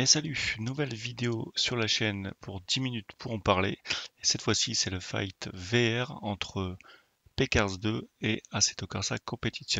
Et salut, nouvelle vidéo sur la chaîne pour 10 minutes pour en parler. Et cette fois-ci, c'est le fight VR entre Pekars 2 et Assetto Corsa Competition.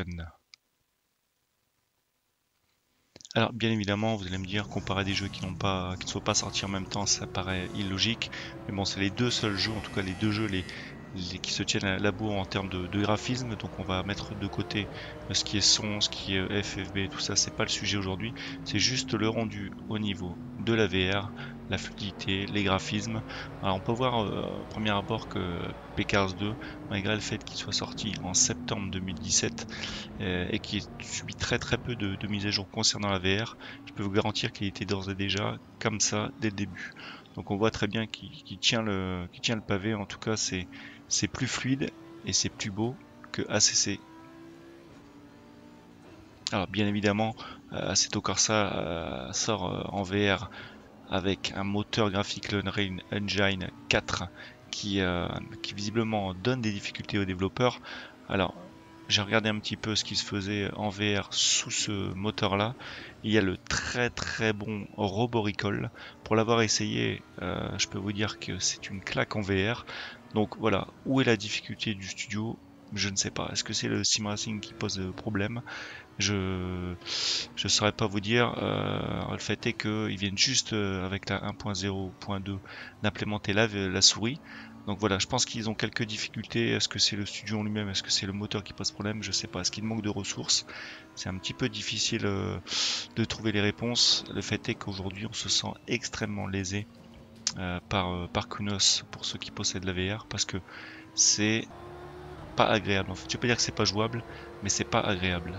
Alors, bien évidemment, vous allez me dire, comparé à des jeux qui ne sont pas sortis en même temps, ça paraît illogique. Mais bon, c'est les deux seuls jeux, en tout cas les deux jeux qui se tiennent à la bourre en termes de graphisme. Donc, on va mettre de côté ce qui est son, ce qui est FFB, tout ça, c'est pas le sujet aujourd'hui. C'est juste le rendu au niveau de la VR, la fluidité, les graphismes. Alors, on peut voir au premier abord que Pekars 2, malgré le fait qu'il soit sorti en septembre 2017, et qui subit très peu de mises à jour concernant la VR, je peux vous garantir qu'il était d'ores et déjà comme ça dès le début. Donc on voit très bien qu'il tient le pavé. En tout cas, c'est plus fluide et c'est plus beau que ACC. Alors bien évidemment, Assetto Corsa sort en VR avec un moteur graphique Unreal Engine 4 qui visiblement donne des difficultés aux développeurs. Alors j'ai regardé un petit peu ce qui se faisait en VR sous ce moteur-là. Il y a le très bon Roboricall. Pour l'avoir essayé, je peux vous dire que c'est une claque en VR. Donc voilà, où est la difficulté du studio? Je ne sais pas. Est-ce que c'est le sim racing qui pose problème? Je saurais pas vous dire. Le fait est qu'ils viennent juste avec la 1.0.2 d'implémenter la souris. Donc voilà, je pense qu'ils ont quelques difficultés. Est-ce que c'est le studio en lui-même? Est-ce que c'est le moteur qui pose problème? Je sais pas. Est-ce qu'il manque de ressources? C'est un petit peu difficile de trouver les réponses. Le fait est qu'aujourd'hui, on se sent extrêmement lésé par Kunos pour ceux qui possèdent la VR parce que c'est pas agréable. En fait, je peux pas dire que c'est pas jouable, mais c'est pas agréable.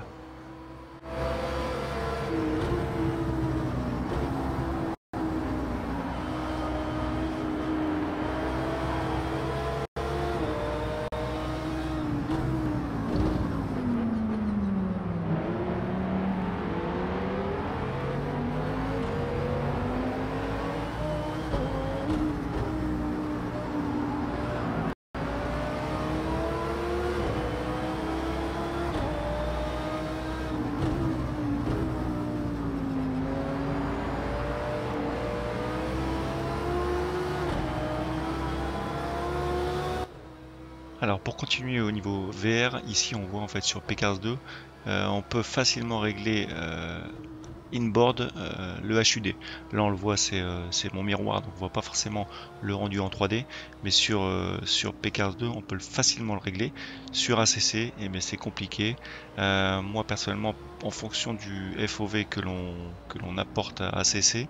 Alors pour continuer au niveau VR, ici on voit en fait sur Pekars 2, on peut facilement régler inboard le HUD. Là on le voit, c'est mon miroir, donc on voit pas forcément le rendu en 3D, mais sur Pekars 2 on peut facilement le régler. Sur ACC, eh bien, c'est compliqué. Moi personnellement, en fonction du FOV que l'on apporte à ACC,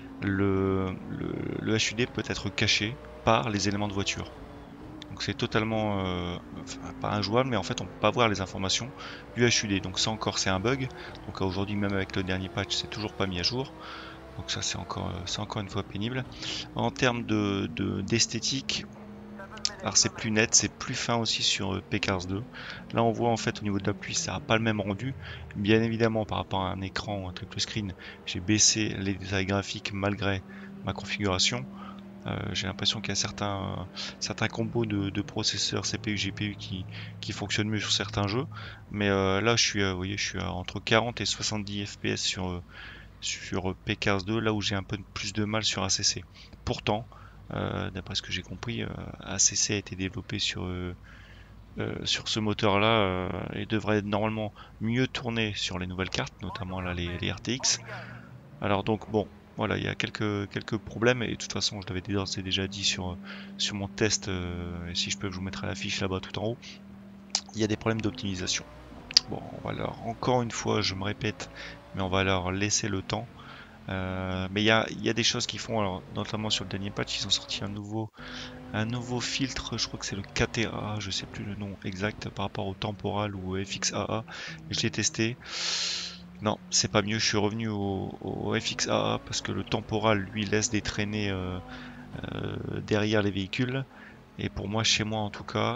le HUD peut être caché par les éléments de voiture. Donc c'est totalement, enfin, pas injouable, mais en fait on peut pas voir les informations du HUD. Donc ça encore c'est un bug. Donc aujourd'hui même avec le dernier patch c'est toujours pas mis à jour. Donc ça c'est encore une fois pénible. En termes d'esthétique, alors c'est plus net, c'est plus fin aussi sur Pekars 2. Là on voit en fait au niveau de la pluie ça n'a pas le même rendu. Bien évidemment par rapport à un écran, un triple screen, j'ai baissé les détails graphiques malgré ma configuration. J'ai l'impression qu'il y a certains combos de processeurs CPU GPU qui fonctionnent mieux sur certains jeux, mais là vous voyez, je suis entre 40 et 70 FPS sur Pekars 2, là où j'ai un peu plus de mal sur ACC. Pourtant, d'après ce que j'ai compris, ACC a été développé sur ce moteur-là et devrait normalement mieux tourner sur les nouvelles cartes, notamment là les RTX. Alors donc bon, voilà, il y a quelques problèmes et de toute façon je l'avais déjà dit sur mon test, et si je peux vous mettre à l'affiche là-bas tout en haut, il y a des problèmes d'optimisation. Bon, on va leur, encore une fois, je me répète, mais on va leur laisser le temps. Mais il y a des choses qui font, alors notamment sur le dernier patch, ils ont sorti un nouveau filtre, je crois que c'est le KTA, je sais plus le nom exact par rapport au temporal ou au FXAA. Je l'ai testé. Non, c'est pas mieux, je suis revenu au FXAA parce que le temporal lui laisse des traînées derrière les véhicules. Et pour moi, chez moi en tout cas,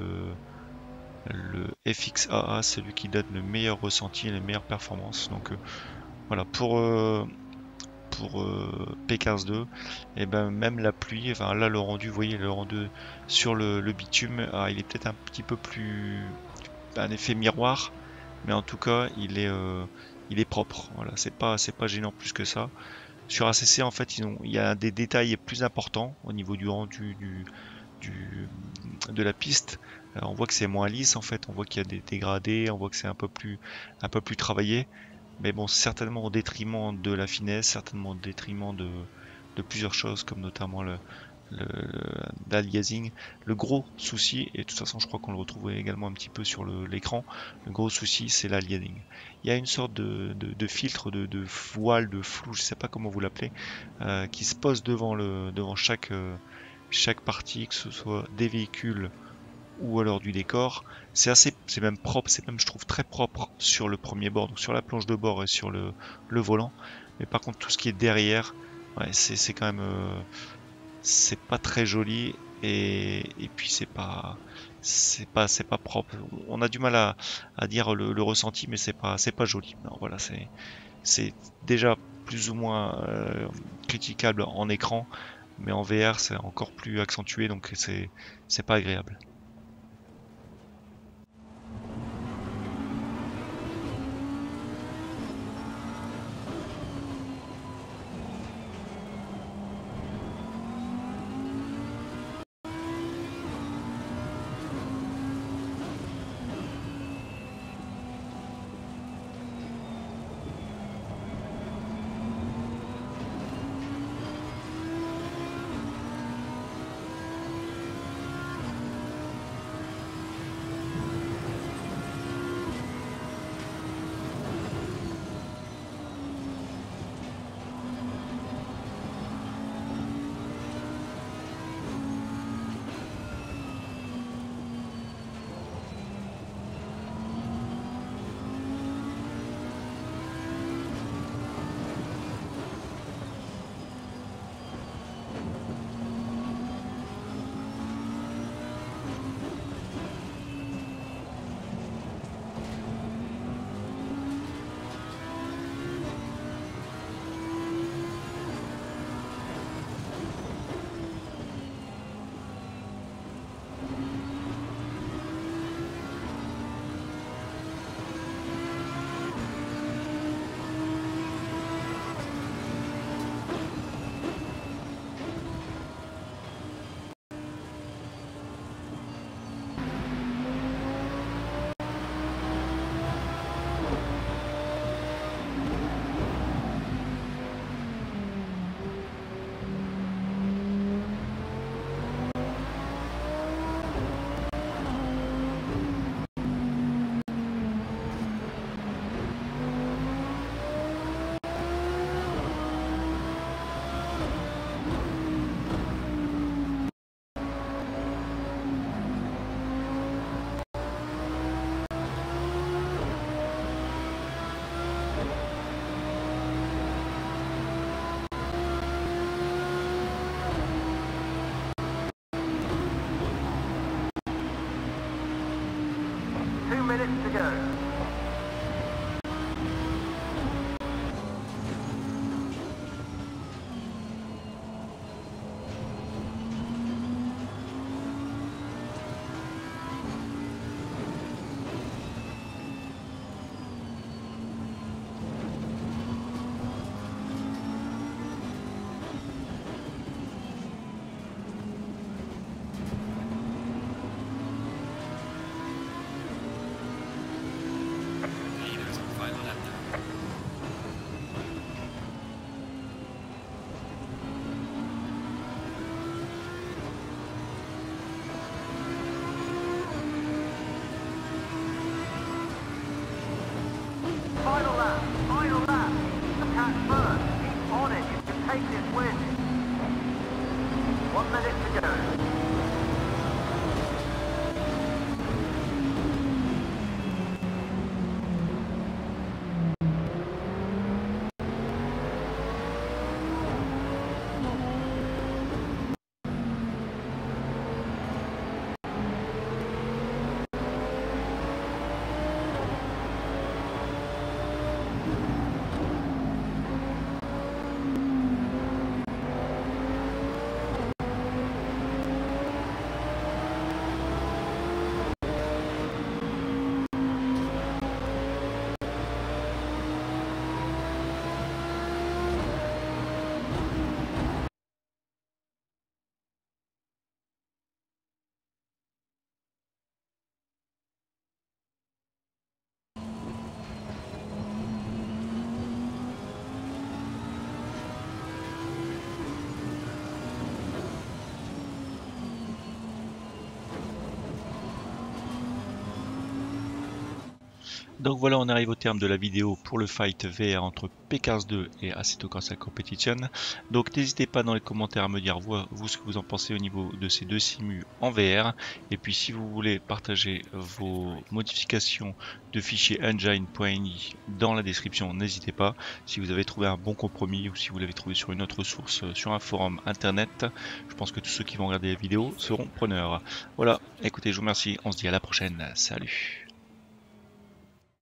le FXAA, c'est celui qui donne le meilleur ressenti et les meilleures performances. Donc voilà, pour Pekars 2, et ben même la pluie, enfin là le rendu, vous voyez le rendu sur le bitume, il est peut-être un petit peu plus un effet miroir, mais en tout cas il est propre. Voilà, c'est pas gênant plus que ça. Sur ACC, en fait, il y a des détails plus importants au niveau du rendu de la piste. On voit que c'est moins lisse, en fait. On voit qu'il y a des dégradés. On voit que c'est un peu plus travaillé. Mais bon, certainement au détriment de la finesse, certainement au détriment de plusieurs choses, comme notamment l'aliasing. Le gros souci, et de toute façon je crois qu'on le retrouve également un petit peu sur l'écran, le gros souci c'est l'aliasing. Il y a une sorte de filtre, de voile, de flou, je sais pas comment vous l'appelez, qui se pose devant chaque partie, que ce soit des véhicules ou alors du décor. C'est même propre, c'est même je trouve très propre sur le premier bord, donc sur la planche de bord et sur le volant. Mais par contre tout ce qui est derrière, ouais, c'est quand même c'est pas très joli et puis c'est pas propre. On a du mal à dire le ressenti, mais c'est pas joli. Non, voilà, c'est déjà plus ou moins critiquable en écran, mais en VR c'est encore plus accentué, donc c'est pas agréable. Minutes to go. Final lap, final lap. Attack first. Keep on it. You can take this win. 1 minute to go. Donc voilà, on arrive au terme de la vidéo pour le fight VR entre P-Cars 2 et Assetto Corsa Competition. Donc n'hésitez pas dans les commentaires à me dire vous ce que vous en pensez au niveau de ces deux simus en VR. Et puis si vous voulez partager vos modifications de fichiers engine.ini dans la description, n'hésitez pas. Si vous avez trouvé un bon compromis ou si vous l'avez trouvé sur une autre source, sur un forum internet, je pense que tous ceux qui vont regarder la vidéo seront preneurs. Voilà, écoutez, je vous remercie, on se dit à la prochaine, salut.